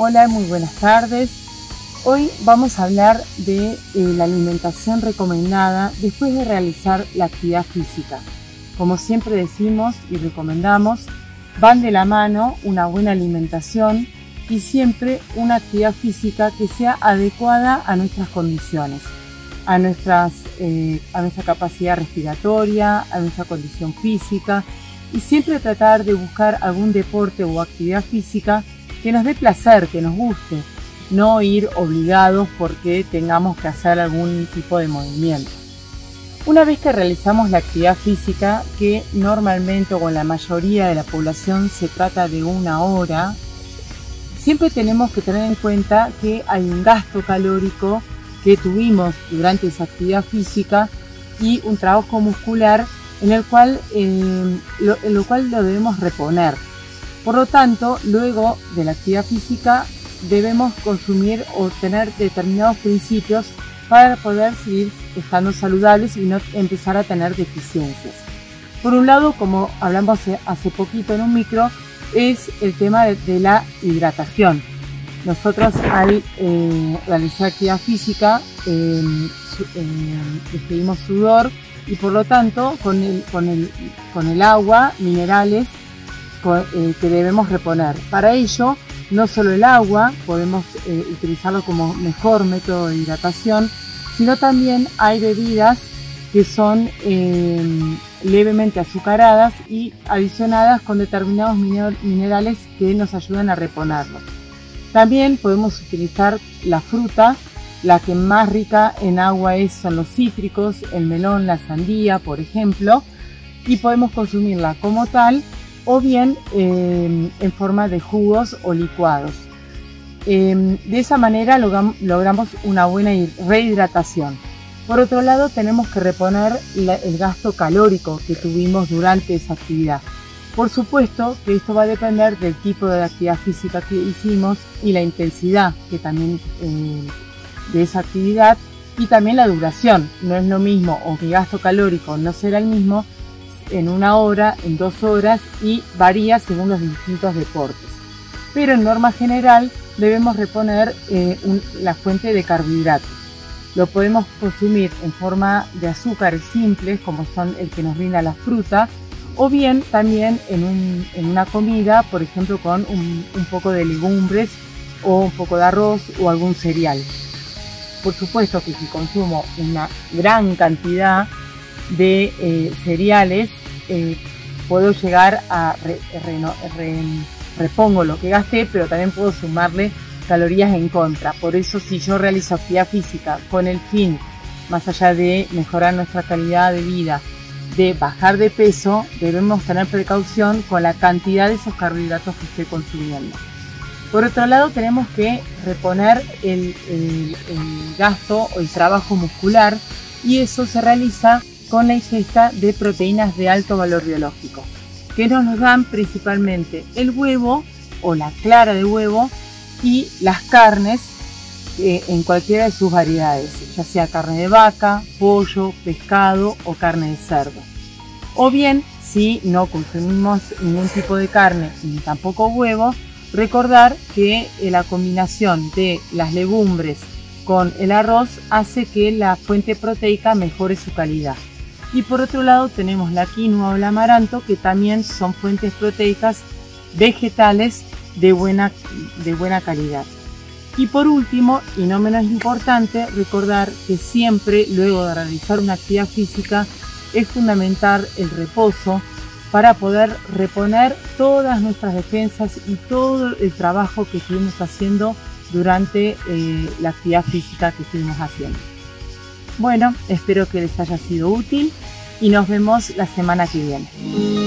Hola, muy buenas tardes. Hoy vamos a hablar de la alimentación recomendada después de realizar la actividad física. Como siempre decimos y recomendamos, van de la mano una buena alimentación y siempre una actividad física que sea adecuada a nuestras condiciones, a nuestra capacidad respiratoria, a nuestra condición física, y siempre tratar de buscar algún deporte o actividad física que nos dé placer, que nos guste, no ir obligados porque tengamos que hacer algún tipo de movimiento. Una vez que realizamos la actividad física, que normalmente o con la mayoría de la población se trata de 1 hora, siempre tenemos que tener en cuenta que hay un gasto calórico que tuvimos durante esa actividad física y un trabajo muscular en el cual lo debemos reponer. Por lo tanto, luego de la actividad física debemos consumir o tener determinados principios para poder seguir estando saludables y no empezar a tener deficiencias. Por un lado, como hablamos hace poquito en un micro, es el tema de la hidratación. Nosotros al realizar actividad física despedimos sudor y por lo tanto con el agua, minerales que debemos reponer. Para ello, no solo el agua, podemos utilizarlo como mejor método de hidratación, sino también hay bebidas que son levemente azucaradas y adicionadas con determinados minerales que nos ayudan a reponerlos. También podemos utilizar la fruta, la que más rica en agua son los cítricos, el melón, la sandía, por ejemplo, y podemos consumirla como tal o bien en forma de jugos o licuados. De esa manera logramos una buena rehidratación. Por otro lado, tenemos que reponer el gasto calórico que tuvimos durante esa actividad. Por supuesto que esto va a depender del tipo de actividad física que hicimos y la intensidad que también de esa actividad y también la duración. No es lo mismo, o mi gasto calórico no será el mismo en 1 hora, en 2 horas, y varía según los distintos deportes. Pero en norma general debemos reponer la fuente de carbohidratos. Lo podemos consumir en forma de azúcares simples, como son el que nos brinda la fruta, o bien también en una comida, por ejemplo con un poco de legumbres o un poco de arroz o algún cereal. Por supuesto que si consumo una gran cantidad de cereales, puedo llegar a repongo lo que gasté, pero también puedo sumarle calorías en contra. Por eso, si yo realizo actividad física con el fin, más allá de mejorar nuestra calidad de vida, de bajar de peso, debemos tener precaución con la cantidad de esos carbohidratos que estoy consumiendo. Por otro lado, tenemos que reponer el gasto o el trabajo muscular, y eso se realiza con la ingesta de proteínas de alto valor biológico, que nos dan principalmente el huevo o la clara de huevo y las carnes en cualquiera de sus variedades, ya sea carne de vaca, pollo, pescado o carne de cerdo. O bien, si no consumimos ningún tipo de carne ni tampoco huevo, recordar que la combinación de las legumbres con el arroz hace que la fuente proteica mejore su calidad. Y por otro lado tenemos la quinoa o el amaranto, que también son fuentes proteicas vegetales de buena calidad. Y por último, y no menos importante, recordar que siempre luego de realizar una actividad física es fundamental el reposo para poder reponer todas nuestras defensas y todo el trabajo que estuvimos haciendo durante la actividad física que estuvimos haciendo. Bueno, espero que les haya sido útil y nos vemos la semana que viene.